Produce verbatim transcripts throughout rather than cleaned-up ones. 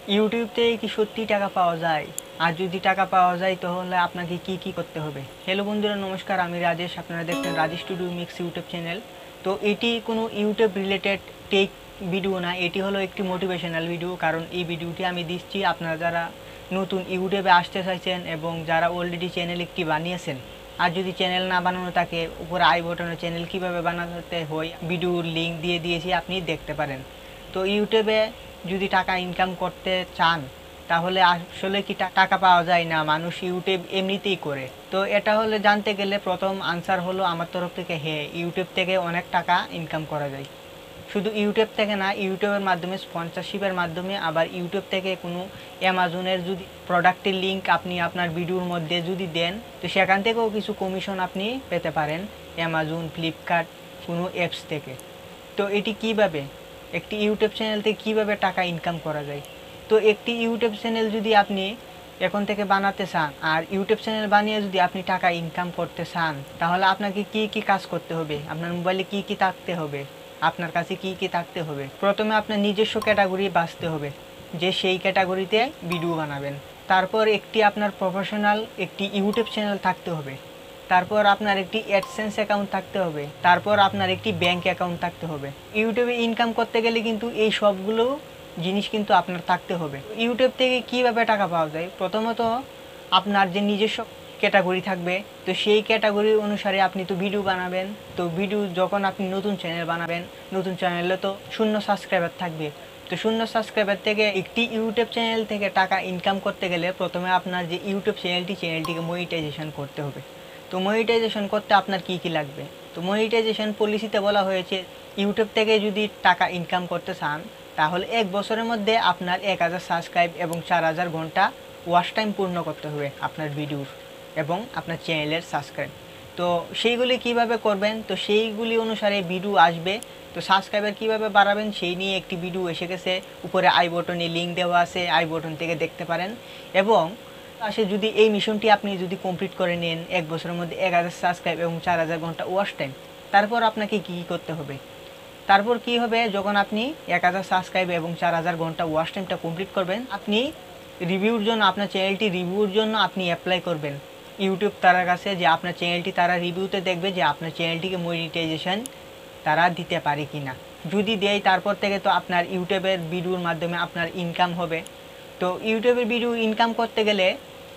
YouTube থেকে কি সত্যি টাকা পাওয়া যায়? আর যদি টাকা পাওয়া যায় তাহলে আপনাকে কি কি করতে হবে? হ্যালো বন্ধুরা, নমস্কার। আমি রাজেশ, আপনারা দেখছেন Rajesh Tudu mix YouTube channel. তো এটি কোনো ইউটিউব রিলেটেড টেক ভিডিও না, এটি হলো একটি মোটিভেশনাল ভিডিও। কারণ এই ভিডিওটি আমি দিচ্ছি আপনারা যারা নতুন ইউটিউবে আসতে চাইছেন এবং যারা অলরেডি চ্যানেল একটি বানিয়েছেন। আর যদি চ্যানেল না বানানো থাকে, উপরে আই বটনে চ্যানেল কীভাবে বানাতে হয় ভিডিওর লিঙ্ক দিয়ে দিয়েছি, আপনি দেখতে পারেন। তো ইউটিউবে যদি টাকা ইনকাম করতে চান তাহলে আসলে কি টাকা পাওয়া যায় না? মানুষ ইউটিউব এমনিতেই করে। তো এটা হলে জানতে গেলে প্রথম আনসার হলো আমার তরফ থেকে হ্যাঁ, ইউটিউব থেকে অনেক টাকা ইনকাম করা যায়। শুধু ইউটিউব থেকে না, ইউটিউবের মাধ্যমে স্পন্সরশিপের মাধ্যমে, আবার ইউটিউব থেকে কোনো অ্যামাজনের যদি প্রোডাক্টের লিঙ্ক আপনি আপনার ভিডিওর মধ্যে যদি দেন, তো সেখান থেকেও কিছু কমিশন আপনি পেতে পারেন অ্যামাজন, ফ্লিপকার্ট, কোনো অ্যাপস থেকে। তো এটি কিভাবে, একটি ইউটিউব চ্যানেল থেকে কীভাবে টাকা ইনকাম করা যায়? তো একটি ইউটিউব চ্যানেল যদি আপনি এখন থেকে বানাতে চান, আর ইউটিউব চ্যানেল বানিয়ে যদি আপনি টাকা ইনকাম করতে চান, তাহলে আপনাকে কি কি কাজ করতে হবে? আপনার মোবাইলে কি কি থাকতে হবে? আপনার কাছে কি কি থাকতে হবে? প্রথমে আপনার নিজস্ব ক্যাটাগরি বাছতে হবে, যে সেই ক্যাটাগরিতে ভিডিও বানাবেন। তারপর একটি আপনার প্রফেশনাল একটি ইউটিউব চ্যানেল থাকতে হবে। তারপর আপনার একটি অ্যাডসেন্স অ্যাকাউন্ট থাকতে হবে। তারপর আপনার একটি ব্যাংক অ্যাকাউন্ট থাকতে হবে। ইউটিউবে ইনকাম করতে গেলে কিন্তু এই সবগুলো জিনিস কিন্তু আপনার থাকতে হবে। ইউটিউব থেকে কীভাবে টাকা পাওয়া যায়? প্রথমত আপনার যে নিজস্ব ক্যাটাগরি থাকবে, তো সেই ক্যাটাগরি অনুসারে আপনি তো ভিডিও বানাবেন। তো ভিডিও যখন আপনি নতুন চ্যানেল বানাবেন, নতুন চ্যানেলে তো শূন্য সাবস্ক্রাইবার থাকবে। তো শূন্য সাবস্ক্রাইবার থেকে একটি ইউটিউব চ্যানেল থেকে টাকা ইনকাম করতে গেলে প্রথমে আপনার যে ইউটিউব চ্যানেলটি চ্যানেলটিকে মনিটাইজেশন করতে হবে। তো মনিটাইজেশন করতে আপনার কি কি লাগবে? তো মনিটাইজেশন পলিসিতে বলা হয়েছে, ইউটিউব থেকে যদি টাকা ইনকাম করতে চান তাহলে এক বছরের মধ্যে আপনার এক হাজার সাবস্ক্রাইব এবং চার হাজার ঘন্টা ওয়াচ টাইম পূর্ণ করতে হবে আপনার ভিডিওর এবং আপনার চ্যানেলের সাবস্ক্রাইব। তো সেইগুলি কিভাবে করবেন? তো সেইগুলি অনুসারে ভিডিও আসবে। তো সাবস্ক্রাইবার কীভাবে বাড়াবেন সেই নিয়ে একটি ভিডিও এসে গেছে, উপরে আই বটনে লিঙ্ক দেওয়া আছে, আই বটন থেকে দেখতে পারেন। এবং আসে যদি এই মিশনটি আপনি যদি কমপ্লিট করে নেন এক বছরের মধ্যে এক হাজার সাবস্ক্রাইব এবং চার হাজার ঘন্টা ওয়াচ টাইম, তারপর আপনাকে কী করতে হবে? তারপর কি হবে, যখন আপনি এক হাজার সাবস্ক্রাইব এবং চার হাজার ঘন্টা ওয়াচ টাইমটা কমপ্লিট করবেন, আপনি রিভিউর জন্য, আপনার চ্যানেলটি রিভিউর জন্য আপনি অ্যাপ্লাই করবেন ইউটিউব তার কাছে, যে আপনার চ্যানেলটি তারা রিভিউতে দেখবে যে আপনার চ্যানেলটিকে মনিটাইজেশন তারা দিতে পারে কি না। যদি দেয় তারপর থেকে তো আপনার ইউটিউবের ভিডিওর মাধ্যমে আপনার ইনকাম হবে। তো ইউটিউবের ভিডিও ইনকাম করতে গেলে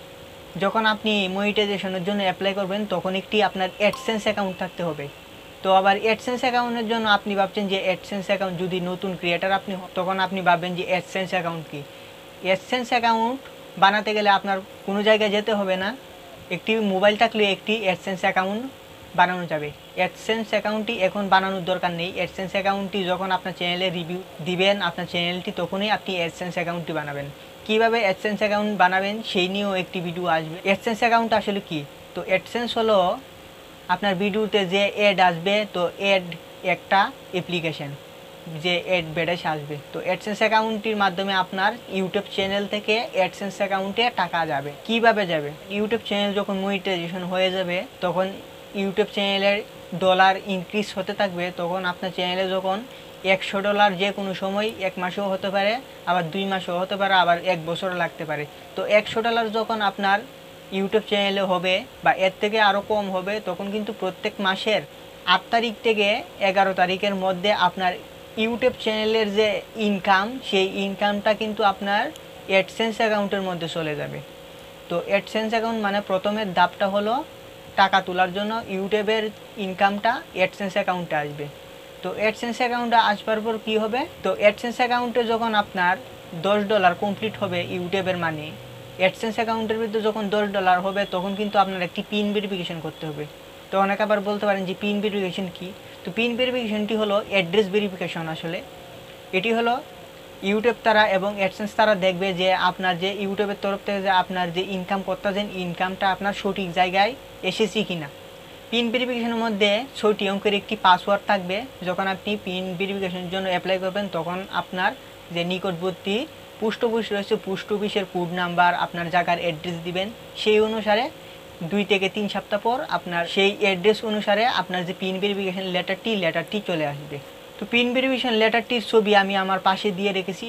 যখন আপনি মনিটাইজেশনের জন্য অ্যাপ্লাই করবেন তখন একটি আপনার অ্যাডসেন্স অ্যাকাউন্ট থাকতে হবে। তো আবার অ্যাডসেন্স অ্যাকাউন্টের জন্য আপনি ভাবছেন যে অ্যাডসেন্স অ্যাকাউন্ট, যদি নতুন ক্রিয়েটার আপনি, তখন আপনি ভাববেন যে অ্যাডসেন্স অ্যাকাউন্ট কি? অ্যাডসেন্স অ্যাকাউন্ট বানাতে গেলে আপনার কোনো জায়গায় যেতে হবে না, একটি মোবাইল থাকলে একটি অ্যাডসেন্স অ্যাকাউন্ট বানানো যাবে। অ্যাডসেন্স অ্যাকাউন্টটি এখন বানানোর দরকার নেই। অ্যাডসেন্স অ্যাকাউন্টটি যখন আপনার চ্যানেলে রিভিউ দিবেন আপনার চ্যানেলটি, তখনই আপনি অ্যাডসেন্স অ্যাকাউন্টটি বানাবেন। কীভাবে অ্যাডসেন্স অ্যাকাউন্ট বানাবেন সেই নিয়েও একটি ভিডিও আসবে। অ্যাডসেন্স অ্যাকাউন্ট আসলে কি? তো অ্যাডসেন্স হলো আপনার ভিডিওতে যে অ্যাড আসবে, তো অ্যাড একটা অ্যাপ্লিকেশন, যে অ্যাড বেড়েছে আসবে। তো অ্যাডসেন্স অ্যাকাউন্টটির মাধ্যমে আপনার ইউটিউব চ্যানেল থেকে অ্যাডসেন্স অ্যাকাউন্টে টাকা যাবে। কিভাবে যাবে? ইউটিউব চ্যানেল যখন মনিটাইজেশন হয়ে যাবে তখন ইউটিউব চ্যানেলের ডলার ইনক্রিজ হতে থাকবে। তখন আপনার চ্যানেলে যখন একশো ডলার যে কোনো সময়, এক মাসেও হতে পারে, আবার দুই মাসেও হতে পারে, আবার এক বছরও লাগতে পারে। তো একশো ডলার যখন আপনার ইউটিউব চ্যানেলে হবে বা এর থেকে আরও কম হবে, তখন কিন্তু প্রত্যেক মাসের আট তারিখ থেকে এগারো তারিখের মধ্যে আপনার ইউটিউব চ্যানেলের যে ইনকাম, সেই ইনকামটা কিন্তু আপনার অ্যাডসেন্স অ্যাকাউন্টের মধ্যে চলে যাবে। তো অ্যাডসেন্স অ্যাকাউন্ট মানে প্রথমের ধাপটা হলো টাকা তোলার জন্য ইউটিউবের ইনকামটা অ্যাডসেন্স অ্যাকাউন্টে আসবে। তো অ্যাডসেন্স অ্যাকাউন্টে আসবার পর কী হবে? তো অ্যাডসেন্স অ্যাকাউন্টে যখন আপনার দশ ডলার কমপ্লিট হবে ইউটিউবের মানি, অ্যাডসেন্স অ্যাকাউন্টের ভিতরে যখন দশ ডলার হবে তখন কিন্তু আপনার একটি পিন ভেরিফিকেশন করতে হবে। তো অনেকে আবার বলতে পারেন যে পিন ভেরিফিকেশন কী? তো পিন ভেরিফিকেশনটি হলো অ্যাড্রেস ভেরিফিকেশন। আসলে এটি হলো ইউটিউব তারা এবং অ্যাডসেন্স তারা দেখবে যে আপনার যে ইউটিউবের তরফ থেকে যে আপনার যে ইনকাম করতেছেন, ইনকামটা আপনার সঠিক জায়গায় এসেছে কি না। পিন ভেরিফিকেশনের মধ্যে ছয়টি অঙ্কের একটি পাসওয়ার্ড থাকবে। যখন আপনি পিন ভেরিফিকেশনের জন্য অ্যাপ্লাই করবেন তখন আপনার যে নিকটবর্তী পোস্ট অফিস রয়েছে, পোস্ট অফিসের কোড নাম্বার, আপনার জায়গার অ্যাড্রেস দিবেন। সেই অনুসারে দুই থেকে তিন সপ্তাহ পর আপনার সেই অ্যাড্রেস অনুসারে আপনার যে পিন ভেরিফিকেশন লেটারটি লেটারটি চলে আসবে। তো পিন ভেরিফিকেশন লেটারটির ছবি আমি আমার পাশে দিয়ে রেখেছি।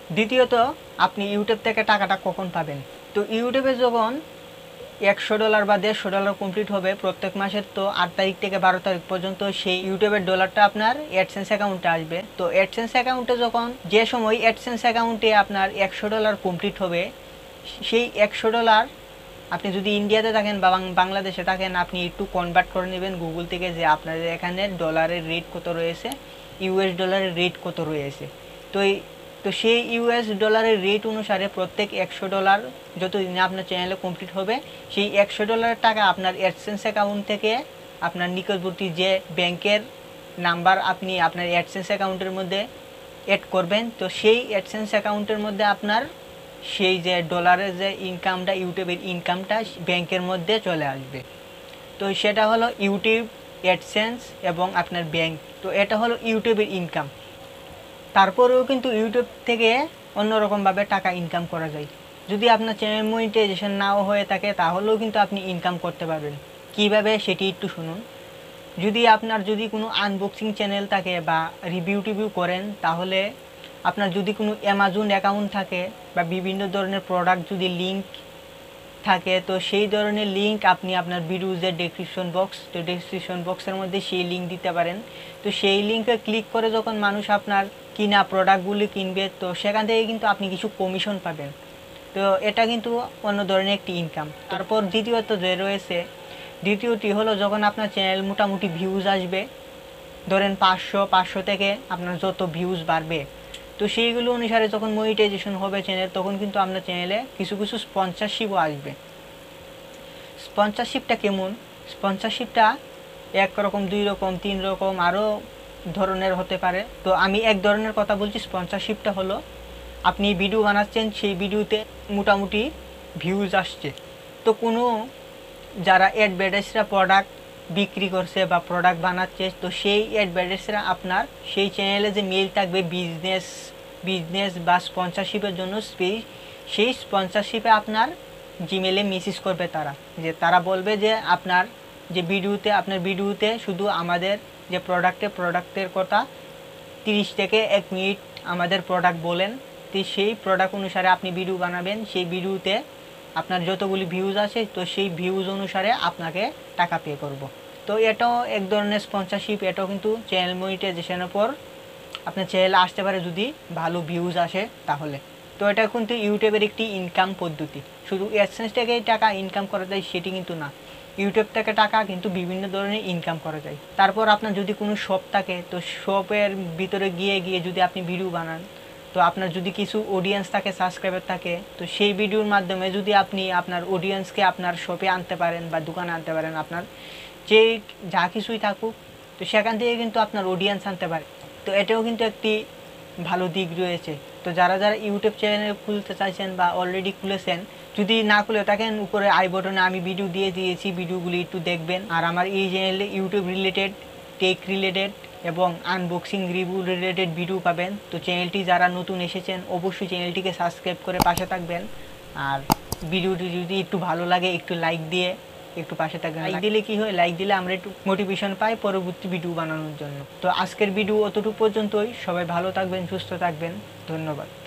দ্বিতীয়ত আপনি ইউটিউব থেকে টাকাটা কখন পাবেন। তো ইউটিউবে যখন একশো ডলার বা দেড়শো ডলার কমপ্লিট হবে প্রত্যেক মাসের, তো আট তারিখ থেকে বারো তারিখ পর্যন্ত সেই ইউটিউবের ডলারটা আপনার অ্যাডসেন্স অ্যাকাউন্টে আসবে। তো অ্যাডসেন্স অ্যাকাউন্টে যখন যে সময় অ্যাডসেন্স অ্যাকাউন্টে আপনার একশো ডলার কমপ্লিট হবে, সেই একশো ডলার আপনি যদি ইন্ডিয়াতে থাকেন বা বাংলাদেশে থাকেন, আপনি একটু কনভার্ট করে নেবেন গুগল থেকে যে আপনাদের এখানে ডলারের রেট কত রয়েছে, ইউএস ডলারের রেট কত রয়েছে। তো এই তো সেই ইউএস ডলারের রেট অনুসারে প্রত্যেক একশো ডলার যতদিন আপনার চ্যানেলে কমপ্লিট হবে, সেই একশো ডলারের টাকা আপনার অ্যাডসেন্স অ্যাকাউন্ট থেকে আপনার নিকটবর্তী যে ব্যাংকের নাম্বার আপনি আপনার অ্যাডসেন্স অ্যাকাউন্টের মধ্যে অ্যাড করবেন, তো সেই অ্যাডসেন্স অ্যাকাউন্টের মধ্যে আপনার সেই যে ডলারের যে ইনকামটা, ইউটিউবের ইনকামটা ব্যাংকের মধ্যে চলে আসবে। তো সেটা হলো ইউটিউব, অ্যাডসেন্স এবং আপনার ব্যাংক। তো এটা হলো ইউটিউবের ইনকাম। তারপরেও কিন্তু ইউটিউব থেকে অন্যরকমভাবে টাকা ইনকাম করা যায়। যদি আপনার চ্যানেল মনিটাইজেশন নাও হয়ে থাকে তাহলেও কিন্তু আপনি ইনকাম করতে পারবেন। কিভাবে সেটি একটু শুনুন। যদি আপনার যদি কোনো আনবক্সিং চ্যানেল থাকে বা রিভিউ টিভিউ করেন, তাহলে আপনার যদি কোনো অ্যামাজন অ্যাকাউন্ট থাকে বা বিভিন্ন ধরনের প্রোডাক্ট যদি লিঙ্ক থাকে, তো সেই ধরনের লিঙ্ক আপনি আপনার ভিডিওজের ডেসক্রিপশন বক্স, তো ডেসক্রিপশন বক্সের মধ্যে সেই লিঙ্ক দিতে পারেন। তো সেই লিঙ্কে ক্লিক করে যখন মানুষ আপনার কিনা প্রোডাক্টগুলি কিনবে, তো সেখান থেকে কিন্তু আপনি কিছু কমিশন পাবেন। তো এটা কিন্তু অন্য ধরনের একটি ইনকাম। তারপর দ্বিতীয়ত যে রয়েছে, দ্বিতীয়টি হলো যখন আপনার চ্যানেল মোটামুটি ভিউজ আসবে, ধরেন পাঁচশো পাঁচশো থেকে আপনার যত ভিউজ বাড়বে, তো সেইগুলো অনুসারে যখন মনিটাইজেশন হবে চ্যানেল, তখন কিন্তু আপনার চ্যানেলে কিছু কিছু স্পন্সরশিপও আসবে। স্পন্সরশিপটা কেমন? স্পন্সরশিপটা এক রকম, দুই রকম, তিন রকম, আরও ধরনের হতে পারে। তো আমি এক ধরনের কথা বলছি। স্পন্সরশিপটা হলো আপনি ভিডিও বানাচ্ছেন, সেই ভিডিওতে মোটামুটি ভিউজ আসছে, তো কোনো যারা অ্যাডভার্টাইজরা প্রোডাক্ট বিক্রি করছে বা প্রোডাক্ট বানাচ্ছে, তো সেই অ্যাডভার্টাইজরা আপনার সেই চ্যানেলে যে মেইল থাকবে বিজনেস বিজনেস বা স্পন্সরশিপের জন্য, সেই স্পন্সরশিপে আপনার জিমেলে মেসেজ করবে তারা, যে তারা বলবে যে আপনার যে ভিডিওতে আপনার ভিডিওতে শুধু আমাদের যে প্রোডাক্টে প্রোডাক্টের কথা তিরিশ থেকে এক মিনিট আমাদের প্রোডাক্ট বলেন, তো সেই প্রোডাক্ট অনুসারে আপনি ভিডিও বানাবেন। সেই ভিডিওতে আপনার যতগুলি ভিউজ আছে, তো সেই ভিউজ অনুসারে আপনাকে টাকা পে করব। তো এটাও এক ধরনের স্পন্সরশিপ। এটাও কিন্তু চ্যানেল মনিটাইজেশনের পর আপনার চ্যানেলে আসতে পারে যদি ভালো ভিউজ আসে তাহলে। তো এটা কিন্তু ইউটিউবের একটি ইনকাম পদ্ধতি। শুধু অ্যাডসেন্স থেকে টাকা ইনকাম করা যায় সেটি কিন্তু না, ইউটিউব থেকে টাকা কিন্তু বিভিন্ন ধরনের ইনকাম করা যায়। তারপর আপনার যদি কোনো শপ থাকে, তো শপের ভিতরে গিয়ে গিয়ে যদি আপনি ভিডিও বানান, তো আপনার যদি কিছু অডিয়েন্স থাকে, সাবস্ক্রাইবার থাকে, তো সেই ভিডিওর মাধ্যমে যদি আপনি আপনার অডিয়েন্সকে আপনার শপে আনতে পারেন বা দোকানে আনতে পারেন, আপনার যে যা কিছুই থাকুক, তো সেখান থেকে কিন্তু আপনার অডিয়েন্স আনতে পারে। তো এটাও কিন্তু একটি ভালো দিক রয়েছে। তো যারা যারা ইউটিউব চ্যানেল খুলতে চাইছেন বা অলরেডি খুলেছেন, যদি না খুলে থাকেন, উপরে আই বটনে আমি ভিডিও দিয়ে দিয়েছি, ভিডিওগুলি একটু দেখবেন। আর আমার এই চ্যানেলে ইউটিউব রিলেটেড, টেক রিলেটেড এবং আনবক্সিং রিভিউ রিলেটেড ভিডিও পাবেন। তো চ্যানেলটি যারা নতুন এসেছেন অবশ্যই চ্যানেলটিকে সাবস্ক্রাইব করে পাশে থাকবেন। আর ভিডিওটি যদি একটু ভালো লাগে একটু লাইক দিয়ে একটু পাশে থাকবেন। লাইক দিলে কি হয়, লাইক দিলে আমরা একটু মোটিভেশন পাই পরবর্তী ভিডিও বানানোর জন্য। তো আজকের ভিডিও অতটুকু পর্যন্তই। সবাই ভালো থাকবেন, সুস্থ থাকবেন। ধন্যবাদ।